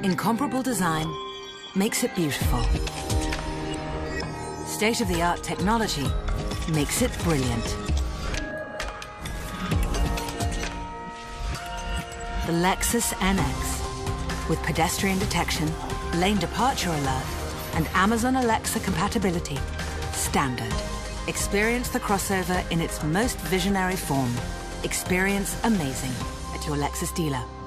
Incomparable design makes it beautiful. State-of-the-art technology makes it brilliant. The Lexus NX, with pedestrian detection, lane departure alert, and Amazon Alexa compatibility, standard. Experience the crossover in its most visionary form. Experience amazing at your Lexus dealer.